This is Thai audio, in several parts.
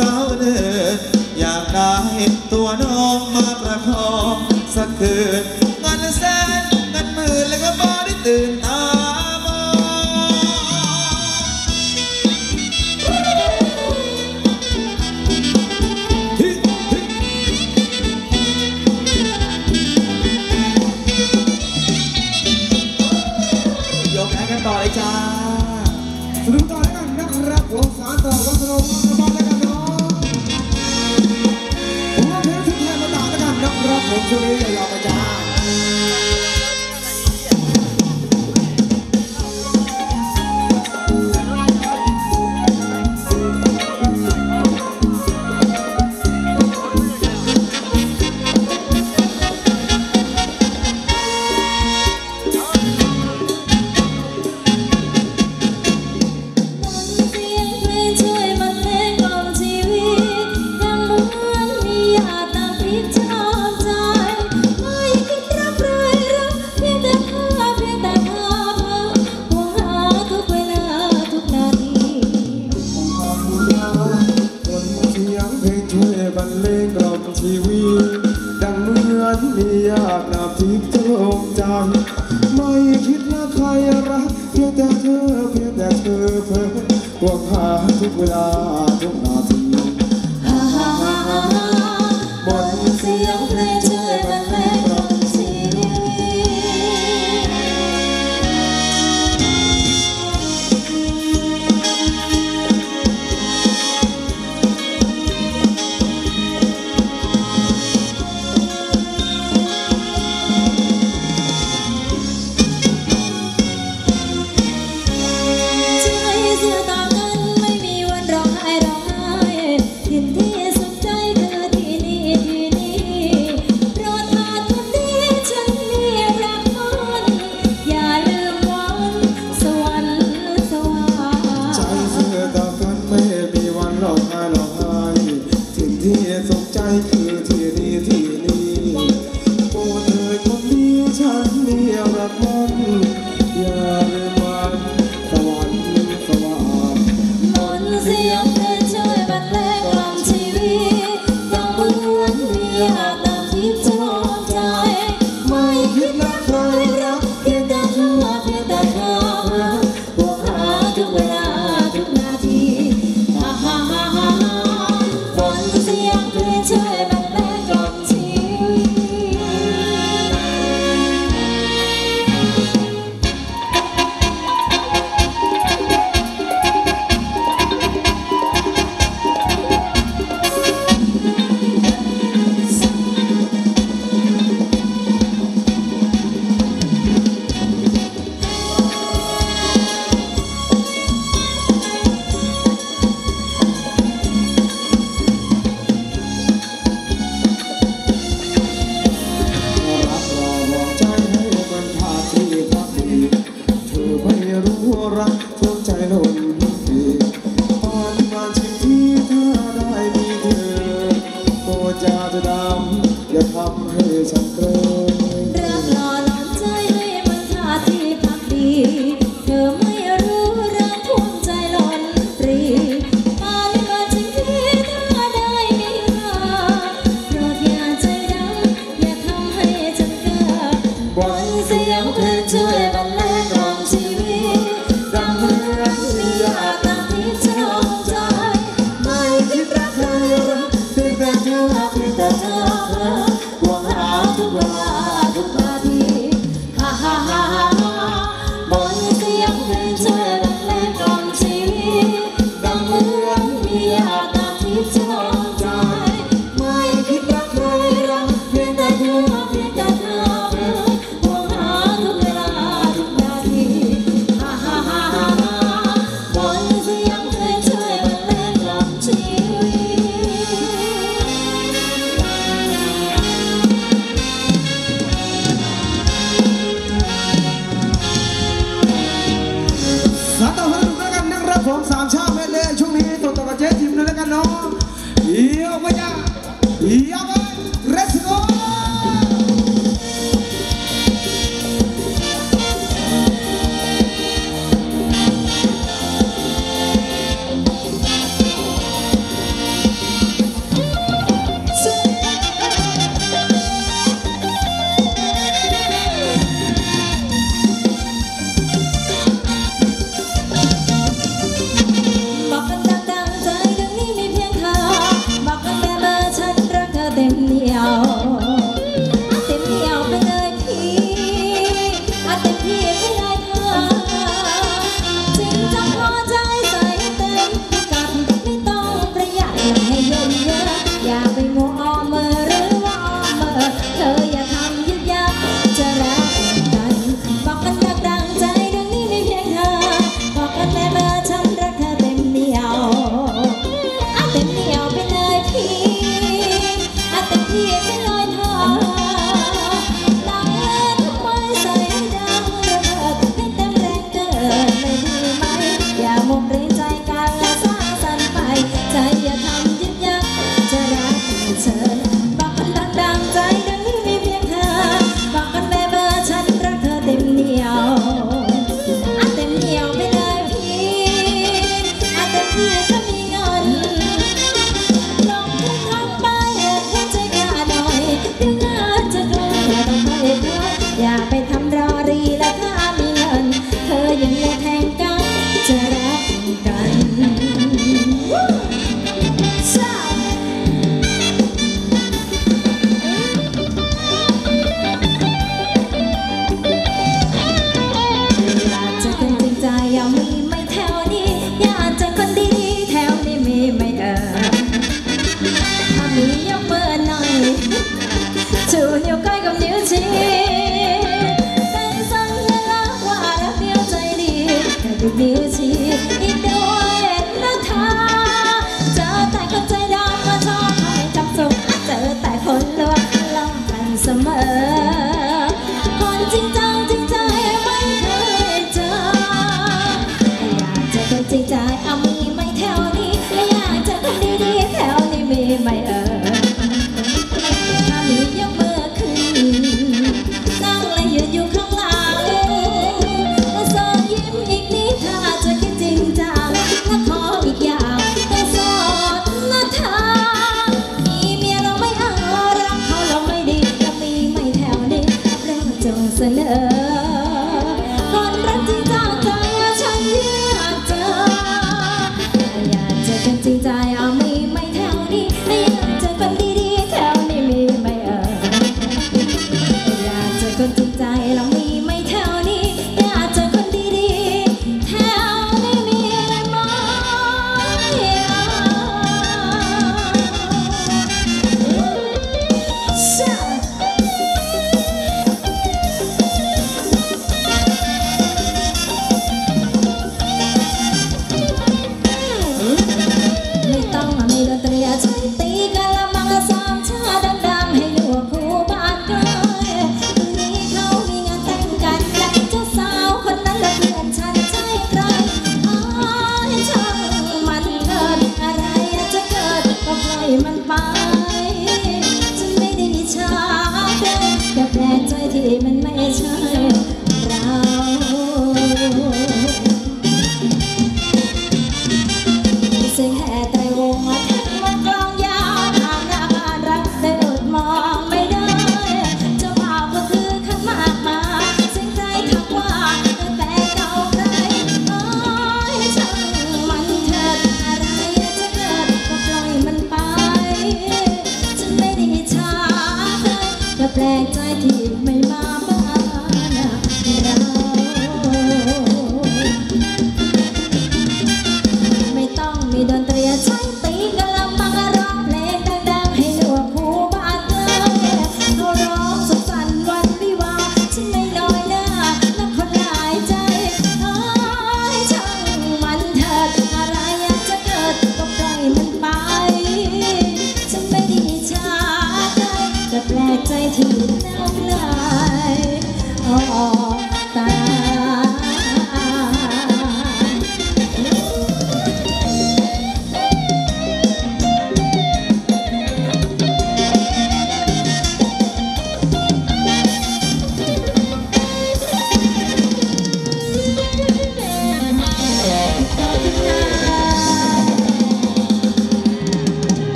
สาวเนินอยากได้ตัวน้องมาประคองสักคืนเงินแสนเงินหมื่นแล้วก็บ่ได้ตื่นตามองยกแอคกันต่อเลยจ้าสนุกต่อแล้วกันนะครับวงสารต่อวัฒนธรรมบ้านแล้วกันเนาะผมว่าเพลงชุดไทยมาต่างแล้วกันนะครับผมช่วงนี้ยาวๆไปจ้าทีวีดังเหมือนมีญาตินาทิพย์จงใจไม่คิดว่าใครรักเพียงแต่เธอเพียงแต่เธอเพ้อห่วงหาทุกเวลาทุกนาทีบนเสียงเพลงช่วยบรรเลงกล่อมชีวิตคือที่นี่ที่นี่โอ้เธอคนนี้ฉันเดียวรักมันอย่าลืมวันสวรรค์สว่างมนต์เสียงเพลงช่วยบรรเลงกล่อมชีวิตดังเหมือนมีญาตินาทิพย์จงใจไม่คิดรักใครรักเพียงแต่เธอเพียงแต่เธอห่วงหาทุกเวลาทุกนาทีฮ่าฮ่าฮ่าฮ่า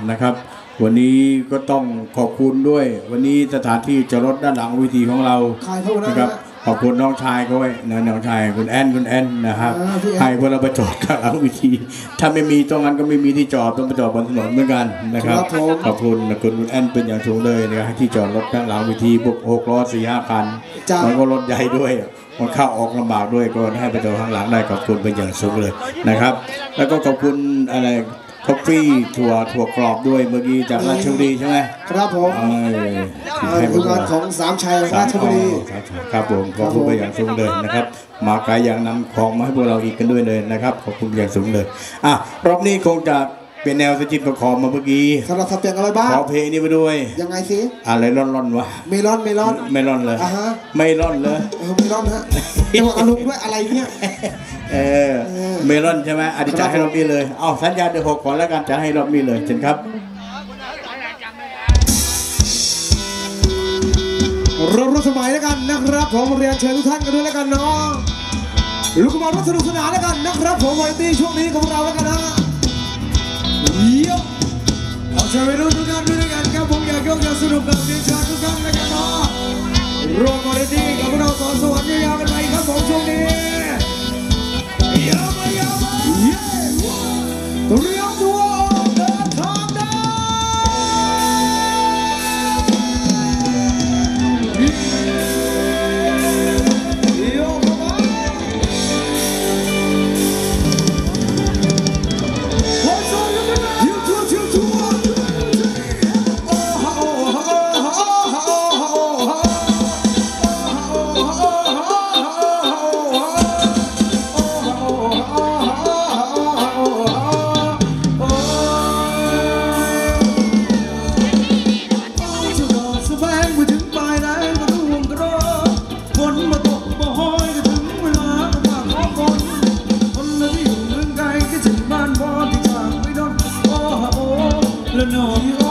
นะครับ วันนี้ก็ต้องขอบคุณด้วย วันนี้สถานที่จอดรถด้านหลังเวิธีของเราขายเท่านั้นนะครับขอบคุณน้องชายเขาไว้นะน้องชายคุณแอนนะครับให้พวกเราไปจอดข้างหลังเวิธีถ้าไม่มีตรงนั้นก็ไม่มีที่จอดต้องไปจอดบนถนนเหมือนกันนะครับขอบคุณคุณแอนเป็นอย่างสูงเลยนะครับให้ที่จอดรถข้างหลังเวิธีพวก6 ล้อ 4-5 คันมันก็รถใหญ่ด้วยมันเข้าออกลำบากด้วยก็ให้ไปจอดข้างหลังได้ขอบคุณเป็นอย่างสูงเลยนะครับ แล้วก็ขอบคุณอะไรคอฟฟี่ถั่วกรอบด้วยเมื่อกี้จากราชบุรีใช่ไหมครับผมให้คืองานของสามชัยราชบุรีครับผมขอบคุณไปอย่างสูงเลยนะครับ มาไกลอย่างนำของมาให้พวกเราอีกกันด้วยเลยนะครับขอบคุณอย่างสูงเลยรอบนี้คงจะเป็นแนวสจิตประคอมมาเมื่อกี้สำหรับทำเตียงอะไรบ้างขอเพลงนี้ไปด้วยยังไงสิอะไรร่อนๆวะเมลอนไม่ร่อนเลยอ่ะฮะไม่ร่อนเลยเมลอนฮะจังหวะอารมณ์ด้วยอะไรเนี่ยเมลอนใช่ไหมอธิษฐานให้รอบนี้เลยเอาสัญญาเดือน6ก่อนแล้วกันจะให้รอบนี้เลยเชิญครับรถสมัยแล้วกันนะครับผมเรียนเชิญทุกท่านกันด้วยแล้วกันเนาะลูกบอลรถสนุกสนานแล้วกันนะครับผมวันนี้ช่วงนี้ของเราแล้วกันนะเยี่ยมเอาใจไปรุ่นทุกท่านด้วยกันครับผมอยากยกอยากสนุกกับเรียนเชิญทุกท่านแล้วกันเนาะรวมวันนี้กับพวกเราสอนสวรรค์ยาวๆกันไปครับผมช่วงนี้เยี่ยมเยี่ยมเยี่ยมเตรียมตัวเดินทางได้แล้วน้อง